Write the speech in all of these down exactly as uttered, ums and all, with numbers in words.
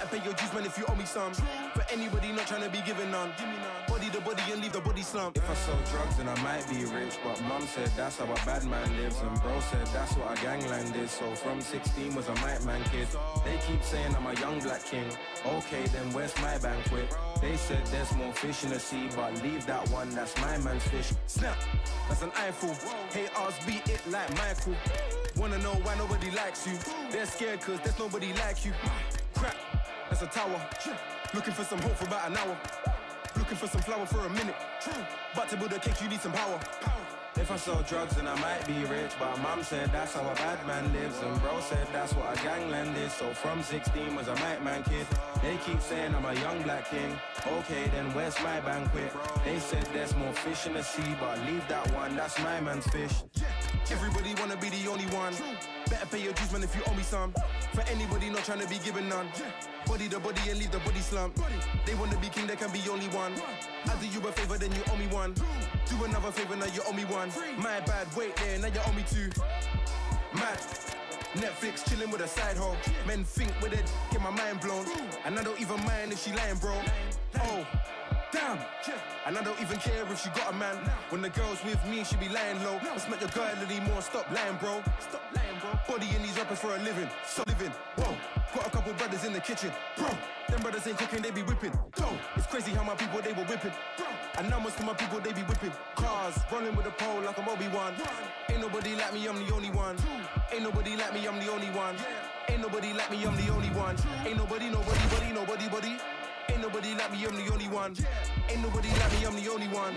pay your dues, man, if you owe me some. For anybody not trying to be given none. Body the body and leave the body slump. If I sell drugs, then I might be rich. But mum said that's how a bad man lives. And bro said that's what a gangland is. So from sixteen was a might man kid. They keep saying I'm a young black king. Okay, then where's my banquet? They said there's more fish in the sea, but leave that one, that's my man's fish. Snap, that's an eyeful. Haters beat it like Michael. Wanna know why nobody likes you? They're scared cause there's nobody like you. Crap, that's a tower. Looking for some hope for about an hour. Looking for some flour for a minute. But to build a cake you need some power. If I sell drugs, then I might be rich. But mum said that's how a bad man lives. And bro said that's what a gangland is. So from sixteen was a might man kid. They keep saying I'm a young black king. Okay, then where's my banquet? They said there's more fish in the sea, but leave that one, that's my man's fish. Everybody wanna be the only one. Better pay your dues, man, if you owe me some. For anybody not trying to be given none. Body the body and leave the body slump. They wanna be king, there can be only one. I do you a favor, then you owe me one. Do another favor, now you owe me one. My bad, wait there, now you owe me two. Mad. Netflix chilling with a side hoe. Men think with it, get my mind blown. And I don't even mind if she lying, bro. Oh, damn. And I don't even care if she got a man. When the girl's with me, she be lying low. Let's make your girl anymore, stop lying, bro. Stop lying, bro. Body in these rappers for a living. Stop living, whoa. Got a couple brothers in the kitchen, bro. Them brothers ain't cooking, they be whipping. Go. It's crazy how my people, they were whipping, bro. And now most of my people, they be whipping. Cars, rolling with a pole like I'm Obi-Wan. Ain't nobody like me, I'm the only one. Ain't nobody like me, I'm the only one. Ain't nobody like me, I'm the only one. Ain't nobody, nobody, buddy, nobody, buddy. Ain't nobody like me, I'm the only one. Ain't nobody like me, I'm the only one.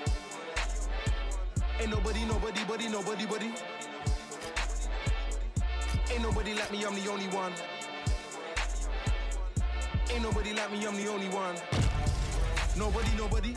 Ain't nobody, nobody, buddy, nobody, buddy. Ain't nobody like me, I'm the only one. Ain't nobody like me, I'm the only one. Nobody, nobody.